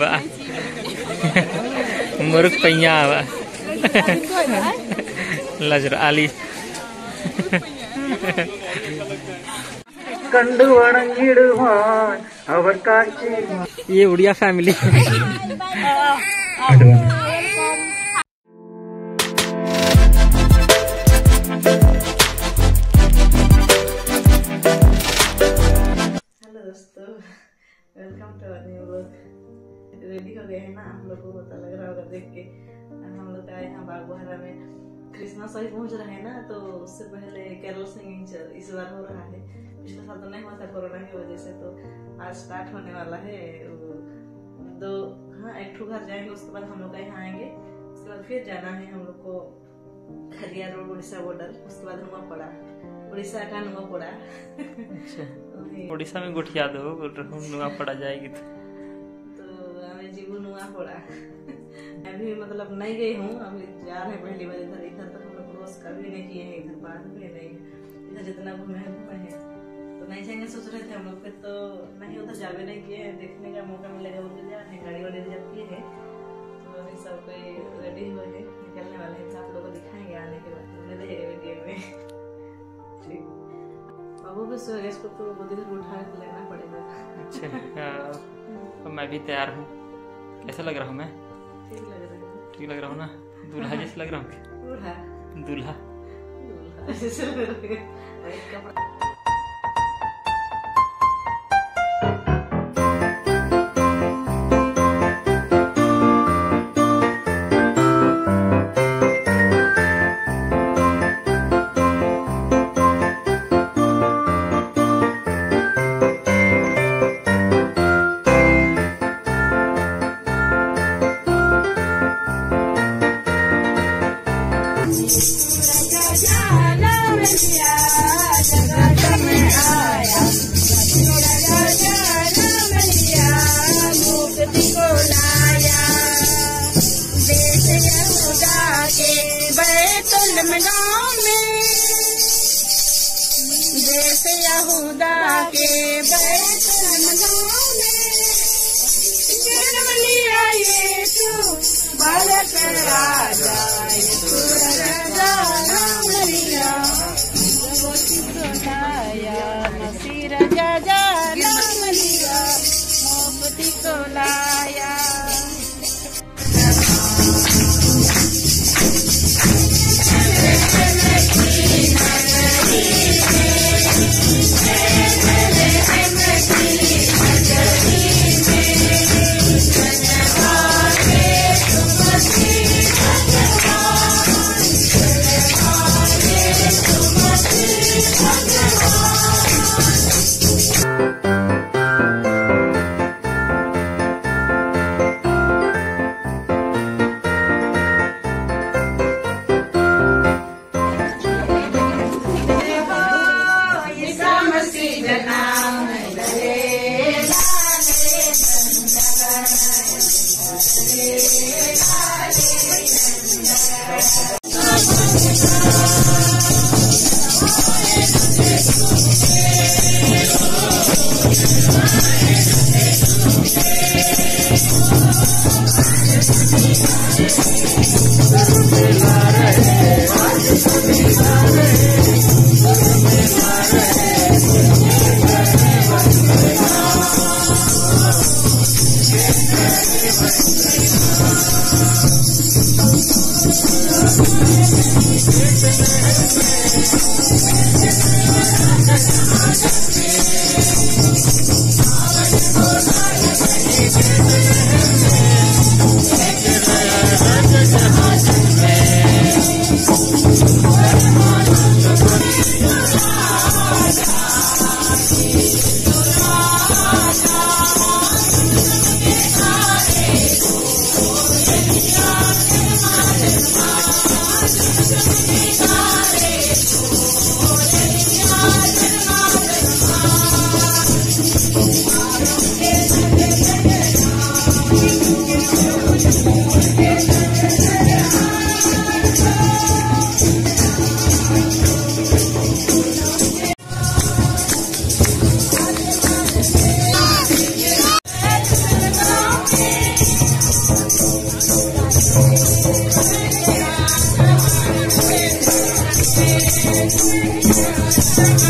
बा मुरुक पैया बा लजर आली ये Odia family. Welcome to our new vlog. Ready हो गए हैं ना हम लोग को पता लग रहा होगा देख के। हम लोग आए हैं बागबाहरा में, क्रिसमस अभी पहुंच रहे हैं ना, तो उससे पहले कैरल सिंगिंग इस बार हो रहा है। पिछले साल तो नहीं हुआ था कोरोना की वजह से, तो आज स्टार्ट होने वाला है। एक ठो घर जाएंगे, उसके बाद हम लोग यहाँ आएंगे, उसके बाद फिर जाना है हम लोग को खरिया रोड उड़ीसा बॉर्डर, उसके बाद नुआपड़ा, उड़ीसा का नुआपड़ा। अच्छा, उड़ीसा में गुठिया दो नुआपड़ा जाएगी तो हमें जीवू नुआपड़ा। अभी मतलब नहीं गई हूँ, अभी जा रहे हैं पहली बार इधर। इधर तक हम लोग क्रॉस कभी नहीं किए हैं, इधर बाहर भी नहीं, इधर जितना घूमे हैं तो नहीं जाएंगे सोच रहे थे हम लोग, फिर तो नहीं उधर जावे नहीं किए, देखने का मौका मिलेगा बोल के जा रहे हैं। गाड़ी वाड़ी रिजर्व किए हैं, तो अभी सब कोई रेडी हुए हैं, निकलने वाले हैं। आप लोगों को दिखाएंगे आने के बाद, देखिएगा वीडियो में। ठीक, बाबू भी सो गए, इसको तो गोदी से उठा के लेना पड़ेगा। अच्छा, मैं भी तैयार हूँ। कैसा लग रहा हूँ मैं? ठीक लग रहा है। ठीक लग रहा हूँ ना? दूल्हा जैसे लग रहा हूँ? दूल्हा दूल्हा जैसे लग रहा है। कपड़ा जैसे यहूदा के बैतलहम में जन्म लिया यीशु बालक राजा, यीशु राजा नाम लिया, मसीह राजा नाम लिया, मोमबत्ती को लाया।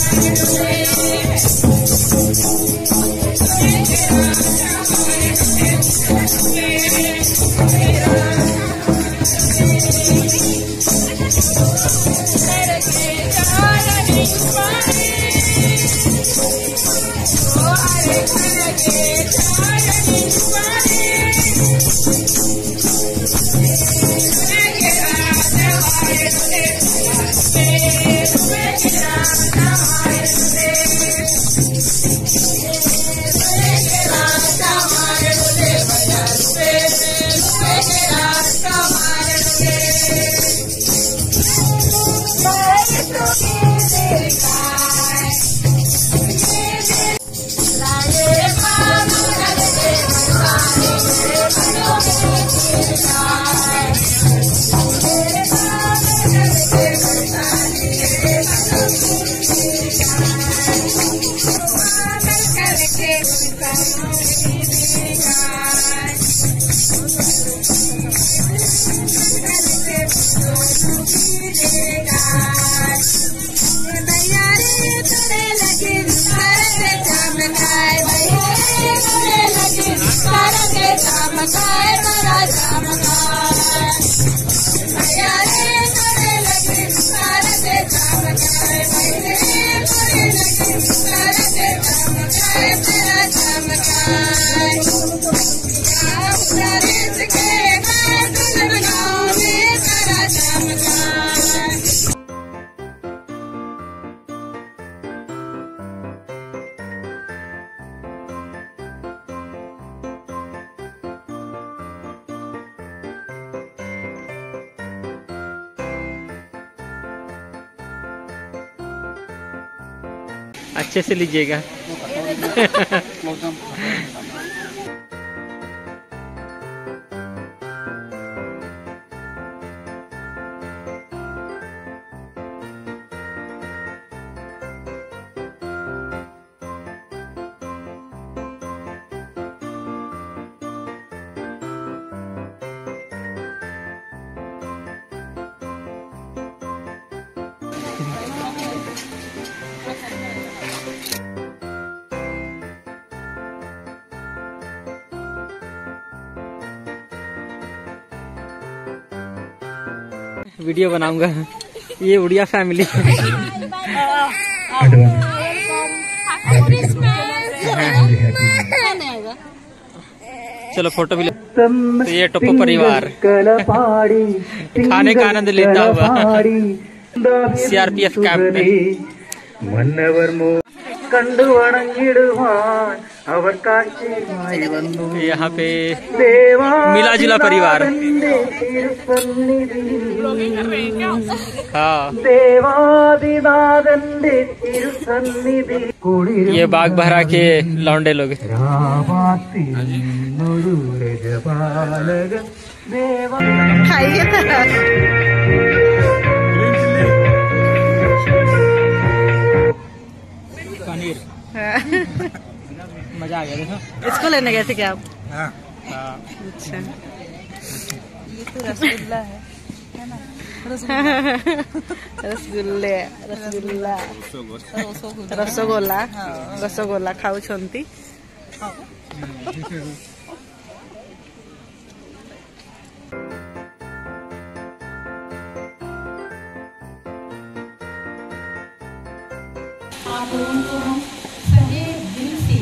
अच्छे से लीजिएगा। वीडियो बनाऊंगा। ये उड़िया फैमिली। चलो फोटो भी ले। तो ये टोपो परिवार खाने का आनंद लेता हुआ सीआरपीएफ कैंप में यहाँ पे मिला जुला परिवार। हाँ, ये बाग बहरा के लौंडे लोग। पनीर मजा आ गया। देखो इसको लेने गए थे क्या आप? हाँ। अच्छा, ये तो रसगुल्ला है ना? रसगुल्ले रसगुल्ला रसगोला रसगोला खाऊछंती। आप लोगों को हम सहे दिल से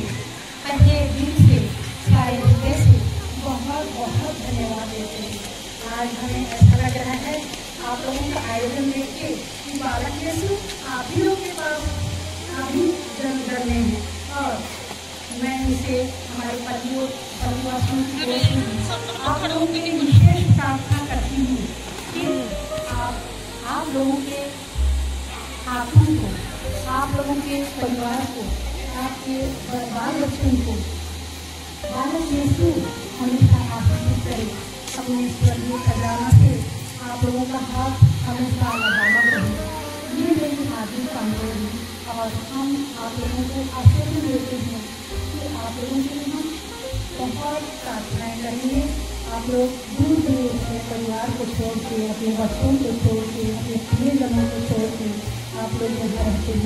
हृदय से बहुत बहुत धन्यवाद देते हैं। आज हमें ऐसा लग रहा है आप लोगों का आयोजन देख के कि बालक यीशु आप ही लोग के पास अभी जन्म करने हैं। और मैं इसे हमारे परिवारों की ओर से आप लोगों के लिए विशेष प्रार्थना करती हूँ कि आप लोगों के हाथों को, आप लोगों के परिवार को, आपके बाल बच्चों को बालक यीशु हमेशा आशीषित करे। अपने स्वर्गीय खजाना से आप लोगों का हाथ हमेशा लगाना रहे। ये मेरी हाजिर कमजोरी और हम आप लोगों को आशीर्वाद देते हैं कि आप लोगों के लिए हम बहुत प्रार्थनाएं करेंगे। आप लोग दूर दूर अपने परिवार को छोड़ के, अपने बच्चों को छोड़ के, अपने प्रियजनों को छोड़ के आप लोग यहाँ रहते हैं।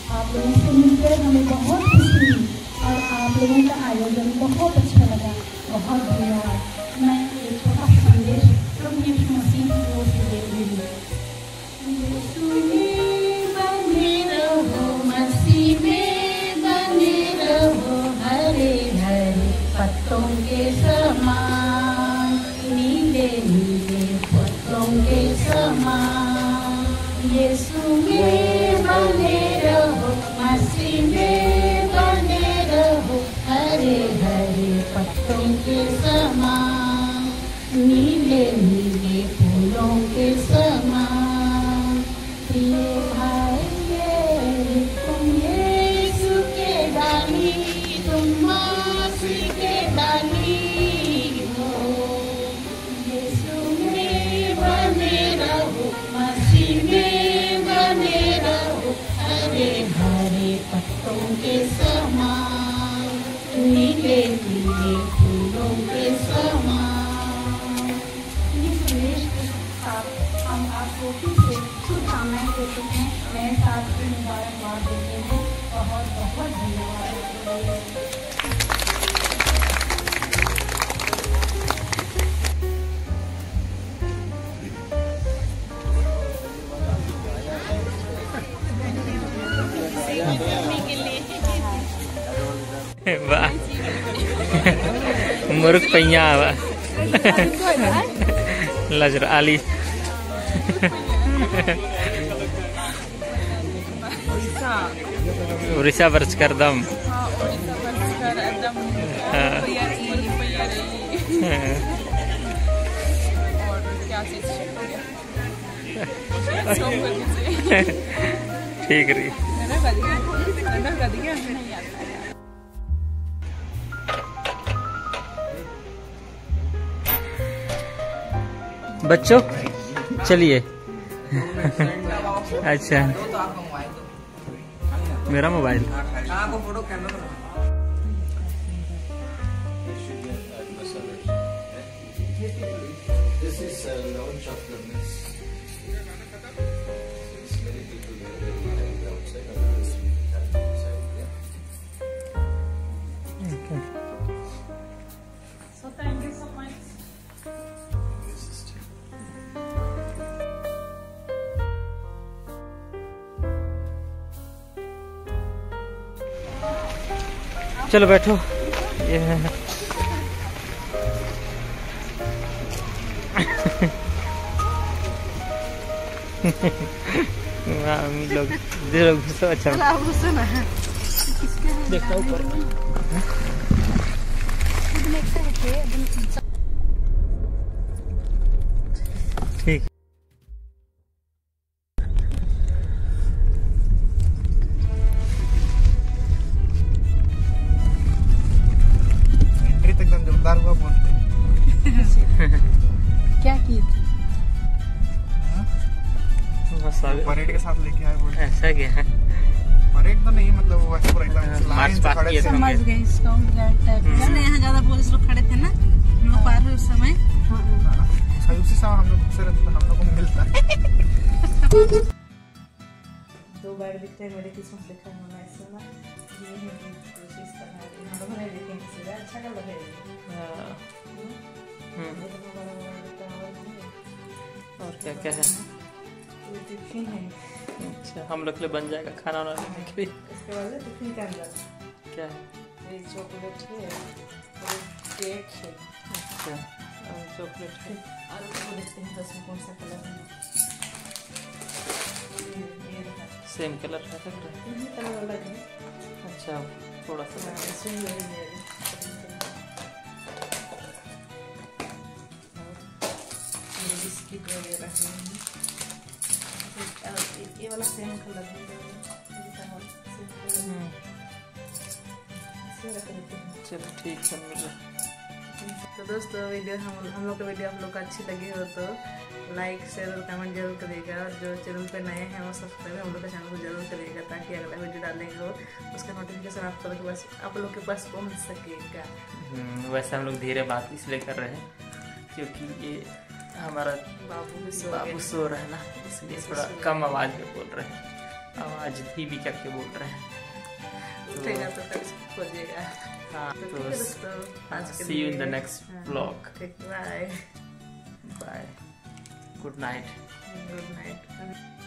आप लोगों से मिलकर हमें बहुत खुशी हुई और आप लोगों का आयोजन बहुत अच्छा लगा। बहुत धन्यवाद। मैं एक छोटा संदेश प्रभु यीशु मसीह की ओर से दे रही हूँ। यीशु में बने रहो, मसीह में बने रहो, हरे हरे पत्तों के समान, नीले नीले पत्तों के समान। यीशु में बने रहो, मसीह में बने रहो, हरे हरे पत्तों के समान, नीले नीले फूलों के समान। प्रिय भाई तुम यीशु के डाली, तुम मसीह के डाली हो। यीशु में बने रहो, मसीह में बने रहो, हरे हरे पत्तों के समान, नीले नीले फूलों के समान। इस संदेश के साथ हम आपको फिर से शुभकामनाएं देते हैं, नए साल की मुबारकबाद देते हैं। बहुत बहुत धन्यवाद। वाह मुर्ख पैया लजर आली उड़ीसा बरस कर दम ठीक रही। बच्चों चलिए। अच्छा मेरा mobile This is launch of the mess. It's many people there. They will have outside. Otherwise, we have inside. Yeah. Okay. So thank you so much. This is still. चलो बैठो। ये लोग सब अच्छा देखता ऊपर। ठीक एंट्री तक एकदम जोरदार हुआ बोलते हैं। क्या की थी? परेड के साथ लेके आए बोलते हैं। ऐसा क्या है? परेड तो नहीं, मतलब वो ऐसे पूरा एकदम लाइन से खड़े थे। समझ गई, स्काउट गार्ड टाइप। इसलिए यहाँ ज्यादा पुलिस लोग खड़े थे ना, हम लोग पार हुए उस समय। सही उसी समय हम लोग से रहते, हम लोग को मिलता है। 2 बार दिखते हैं मेरे किस्मत लिखा होना ऐसा ना, ये है कि कोशिश करना है। हम लोग नहीं देखेंगे किसी का अच्छा कर लगे। और क्या क्या है? ये टिफिन है। अच्छा हम लोग के लिए बन जाएगा खाना वाना लेने के लिए। इसके बाद टिफिन के अंदर क्या है? ये चॉकलेट है और केक है। अच्छा चॉकलेट है। और उसको देखते हैं दस में कौन सा कलर है। ये रहा। सेम कलर है लग रहा है। ये कलर अलग है। अच्छा थोड़ा सा इसमें यही है। ये बिस्किट वगैरह है। ये वाला सेम कलर है। चलो ठीक है मिल रहा। तो दोस्तों वीडियो हम लोग का वीडियो आप लोग को अच्छी लगी हो तो लाइक शेयर और कमेंट जरूर करिएगा। और जो चैनल पे नए हैं वो सब्सक्राइब हम लोग के चैनल को जरूर करिएगा, ताकि अगला वीडियो डालेंगे हो उसका नोटिफिकेशन आप लोग के पास पहुँच सकेगा। वैसे हम लोग धीरे बात इसलिए कर रहे हैं क्योंकि ये हमारा बाबू बाबू सो रहा है ना, इसलिए थोड़ा कम आवाज़ में बोल रहे हैं। आवाज धीमी करके बोल रहे हैं। उठेगा तो फिर खोजिएगा। हाँ तो तो ठीक है दोस्तों, आज के see you in the लिए- next हाँ, vlog. ठीक, बाय, Bye. Good night. Good night.